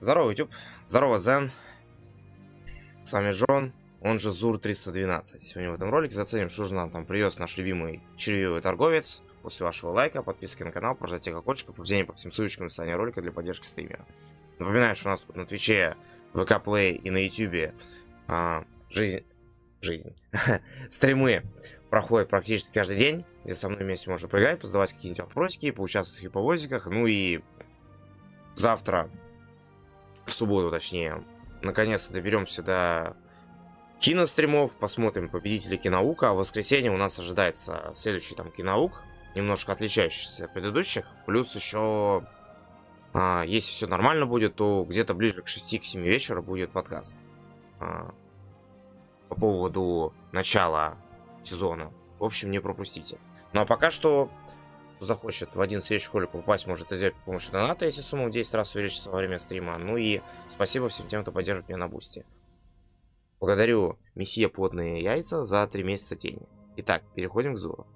Здорово, YouTube. Здорово, Зен. С вами Джон, он же Зур312. Сегодня в этом ролике заценим, что же нам там привез наш любимый червивый торговец. После вашего лайка, подписки на канал, прожатия колокольчика, поведения по всем ссылочкам в описании ролика для поддержки стримера. Напоминаю, что у нас тут на Твиче, ВК Play и на Ютубе жизнь. Стримы проходят практически каждый день, где со мной вместе можно поиграть, позадавать какие-нибудь вопросики, поучаствовать в хиповозиках. Ну и завтра, в субботу точнее, наконец-то доберемся до киностримов, посмотрим победителей Кинаука. А в воскресенье у нас ожидается следующий там Кинаук, немножко отличающийся от предыдущих. Плюс еще, если все нормально будет, то где-то ближе к 6-7 вечера будет подкаст по поводу начала сезона. В общем, не пропустите. Ну а пока что, кто захочет в один следующий ролик попасть, может это сделать при помощи доната, если сумма в 10 раз увеличится во время стрима. Ну и спасибо всем тем, кто поддерживает меня на бусте. Благодарю месье Плотные Яйца за 3 месяца тени. Итак, переходим к Зуру.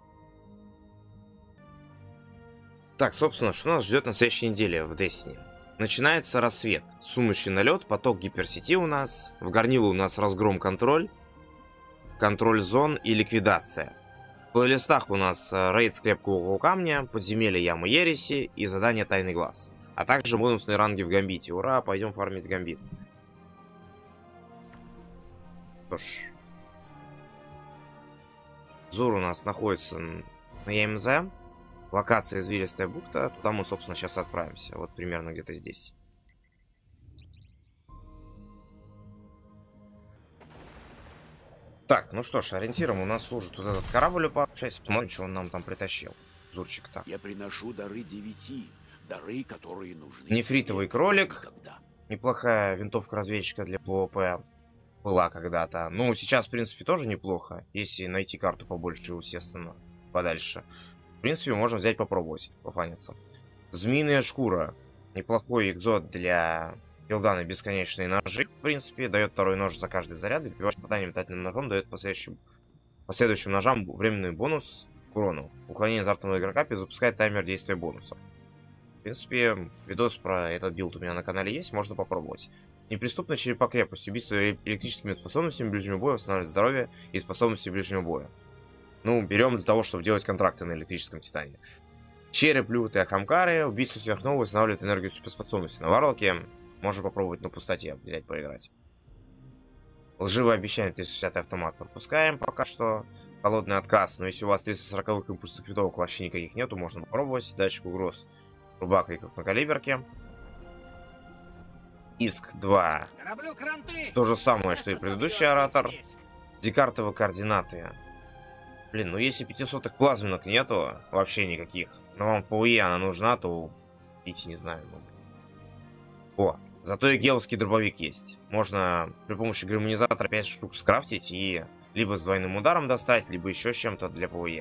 Так, собственно, что нас ждет на следующей неделе в Destiny? Начинается рассвет, сумеречный налет, поток гиперсети у нас, в горнило у нас разгром контроль, контроль зон и ликвидация. В плейлистах у нас рейд склеп круглого камня, подземелье ямы ереси и задание тайный глаз. А также бонусные ранги в гамбите. Ура, пойдем фармить гамбит. Что ж. Зур у нас находится на ЕМЗ. Локация Извилистая бухта. Туда мы, собственно, сейчас отправимся. Вот примерно где-то здесь. Так, ну что ж, ориентиром у нас служит вот этот корабль упавший. Сейчас посмотрим, что он нам там притащил. Зурчик-то. Я приношу дары 9, дары, которые нужны. Нефритовый кролик. Неплохая винтовка-разведчика для ПВП была когда-то. Ну, сейчас, в принципе, тоже неплохо. Если найти карту побольше, естественно, подальше. В принципе, можно взять попробовать, пофаниться. Змеиная шкура. Неплохой экзот для билда на бесконечные ножи. В принципе, дает второй нож за каждый заряд. И добиваешь попадание метательным ножом, дает последующим ножам временный бонус к урону. Уклонение азартного игрока перезапускает таймер действия бонуса. В принципе, видос про этот билд у меня на канале есть, можно попробовать. Неприступная черепа крепость. Убийство электрическими способностями ближнего боя, восстанавливает здоровье и способности ближнего боя. Ну, берем для того, чтобы делать контракты на электрическом титане. Череп, люты, Акамкары. Убийство сверхнового восстанавливает энергию суперспособности. На Варлоке можно попробовать на пустоте взять поиграть. Лживое обещание 360 автомат пропускаем пока что. Холодный отказ. Но если у вас 340 импульсных винтовок вообще никаких нету, можно попробовать. Датчик угроз. Рубака и как на калиберке. Иск 2. То же самое, что и предыдущий оратор. Декартовые координаты. Блин, ну если 500-х плазменок нету, вообще никаких, но вам ПВЕ она нужна, то идите, не знаю. Ну. О, зато и геловский дробовик есть. Можно при помощи гармонизатора 5 штук скрафтить и либо с двойным ударом достать, либо еще с чем-то для ПВЕ.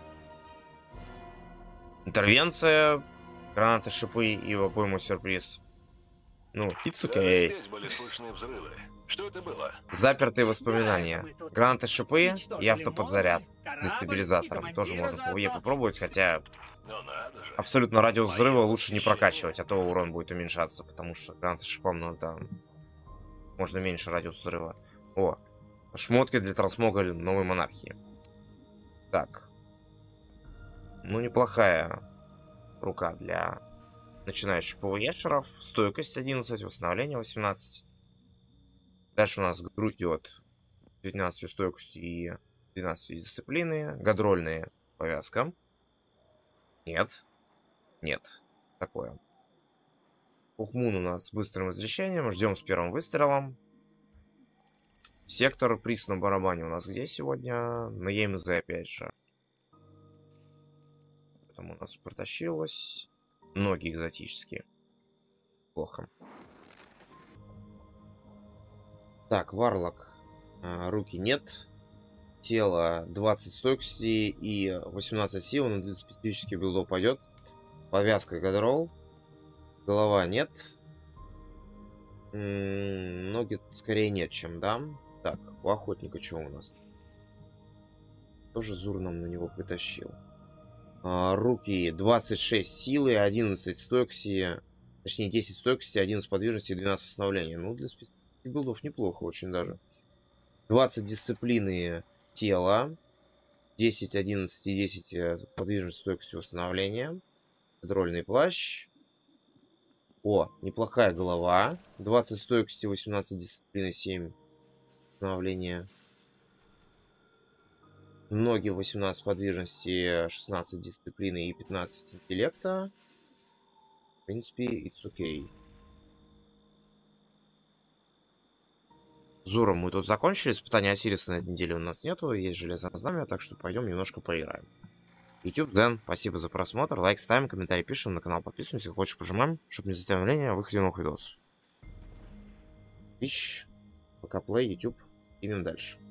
Интервенция, гранаты, шипы и в обойму сюрприз. Ну, it's okay. Здесь были слышны взрывы. Что это было? Запертые воспоминания. Гранаты, шипы и автоподзаряд с дестабилизатором. Тоже можно ПВЕ попробовать, хотя абсолютно радиус взрыва лучше не прокачивать, а то урон будет уменьшаться, потому что гранаты с шипом надо... Можно меньше радиус взрыва. О, шмотки для трансмога новой монархии. Так. Ну, неплохая рука для начинающих ПВЕшеров. Стойкость 11, восстановление 18. Дальше у нас грудь идет 19 стойкостью и 12 дисциплины. Гадрольная повязка. Нет. Нет. Такое. Ухмун у нас с быстрым излечением. Ждем с первым выстрелом. Сектор приз на барабане у нас где сегодня? На ЕМЗ опять же. Потом у нас протащилось. Ноги экзотические. Плохо. Так, Варлок. Руки нет. Тело 20 стойкости и 18 сил. На 30 специфический билдов пойдет. Повязка Гадрол. Голова нет. Ноги скорее нет, чем да. Так, у охотника что у нас? Тоже Зур нам на него притащил. Руки 26 силы, 11 стойкости, Точнее, 10 стойкости, 11 подвижности и 12 восстановления. Ну, для специфических билдов неплохо очень даже. 20 дисциплины тела. 10, 11 и 10 подвижность, стойкости, восстановления. Контрольный плащ. О, неплохая голова. 20 стойкости, 18 дисциплины, 7 восстановления. Ноги 18 подвижности, 16 дисциплины и 15 интеллекта. В принципе, it's okay. Зуром мы тут закончили. Испытания Осириса на этой неделе у нас нету. Есть железное знамя, так что пойдем немножко поиграем. YouTube, Дэн, спасибо за просмотр. Лайк ставим, комментарий пишем, на канал подписываемся. Если хочешь, пожимаем, чтобы не заставить уведомления о выходе новых видосов. Twitch, ПК Play, YouTube. Идем дальше.